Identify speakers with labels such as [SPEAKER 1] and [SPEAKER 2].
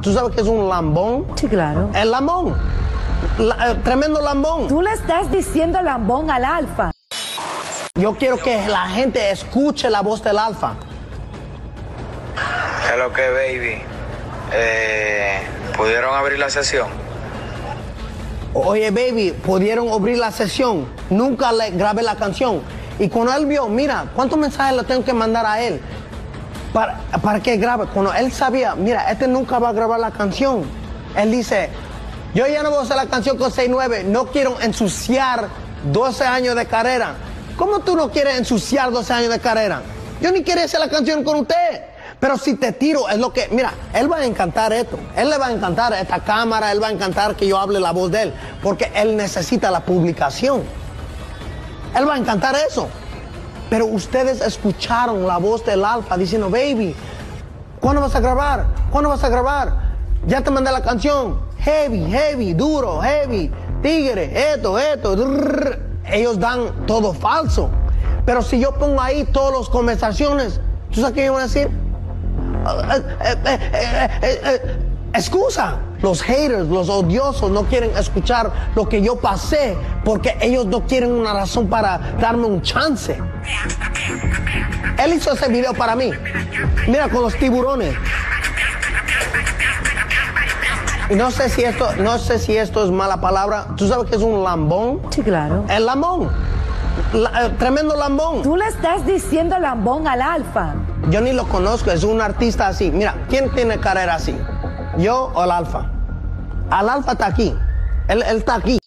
[SPEAKER 1] ¿Tú sabes que es un lambón?
[SPEAKER 2] Sí, claro.
[SPEAKER 1] El lambón. Tremendo lambón.
[SPEAKER 2] Tú le estás diciendo lambón al Alfa.
[SPEAKER 1] Yo quiero que la gente escuche la voz del Alfa.
[SPEAKER 3] Hello, que baby. ¿Pudieron abrir la sesión?
[SPEAKER 1] Oye, baby, pudieron abrir la sesión. Nunca le grabé la canción. Y cuando él vio, mira, ¿cuántos mensajes le tengo que mandar a él? Para que grabe. Cuando él sabía, mira, este nunca va a grabar la canción. Él dice, yo ya no voy a hacer la canción con 6-9. No quiero ensuciar 12 años de carrera. ¿Cómo tú no quieres ensuciar 12 años de carrera? Yo ni quería hacer la canción con usted. Pero si te tiro, es lo que... Mira, él va a encantar esto. Él le va a encantar esta cámara. Él va a encantar que yo hable la voz de él. Porque él necesita la publicación. Él va a encantar eso. Pero ustedes escucharon la voz del Alfa diciendo, baby, ¿cuándo vas a grabar? ¿Cuándo vas a grabar? Ya te mandé la canción. Heavy, heavy, duro, heavy, tigre, esto. Ellos dan todo falso. Pero si yo pongo ahí todas las conversaciones, ¿tú sabes qué ellos van a decir? Excusa. Los haters, los odiosos no quieren escuchar lo que yo pasé porque ellos no quieren una razón para darme un chance. Él hizo ese video para mí. Mira, con los tiburones. Y no sé si esto es mala palabra. ¿Tú sabes que es un lambón?
[SPEAKER 2] Sí, claro.
[SPEAKER 1] El lambón. Tremendo lambón.
[SPEAKER 2] Tú le estás diciendo lambón al Alfa.
[SPEAKER 1] Yo ni lo conozco, es un artista así. Mira, ¿quién tiene carrera así? ¿Yo o el Alfa? El Alfa está aquí. Él está aquí.